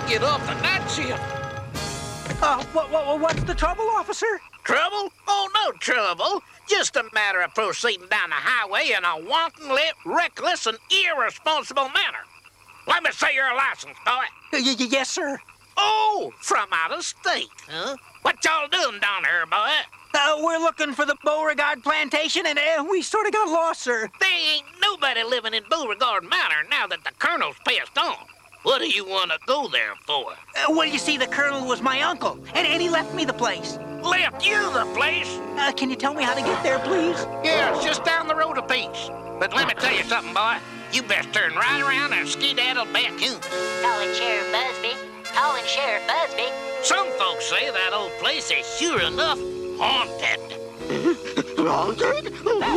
get off the night shift. What's the trouble, officer? Trouble? Oh, no trouble. Just a matter of proceeding down the highway in a wantonly reckless and irresponsible manner. Let me see your license, boy. Yes, sir. Oh, from out of state, huh? What y'all doing down here, boy? We're looking for the Beauregard plantation, and we sort of got lost, sir. There ain't nobody living in Beauregard Manor now that the colonel's passed on. What do you want to go there for? Well, you see, the colonel was my uncle, and he left me the place. Left you the place? Can you tell me how to get there, please? Yeah, it's just down the road a piece. But let me tell you something, boy. You best turn right around and skedaddle back home. Calling Sheriff Busby. Calling Sheriff Busby. Some folks say that old place is sure enough haunted. Haunted?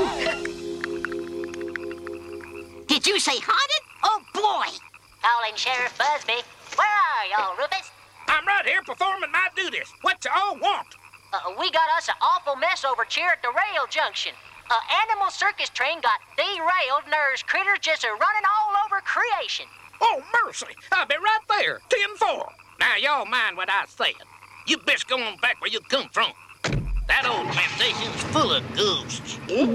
Did you say haunted? Oh, boy. Calling Sheriff Busby. Where are y'all, Rufus? I'm right here performing my duties. What y'all want? We got us an awful mess over here at the rail junction. Animal circus train got derailed and there's critters just running all over creation. Oh, mercy. I'll be right there. 10-4. Now, y'all mind what I said. You best go on back where you come from. That old plantation's full of ghosts.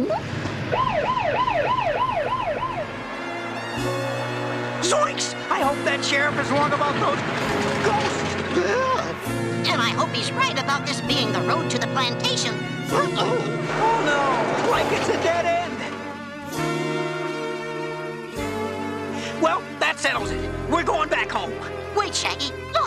Zoinks! I hope that sheriff is wrong about those ghosts. And I hope he's right about this being the road to the plantation. Oh, no! Like it's a dead end. Well, that settles it. We're going back home. Wait, Shaggy. Look.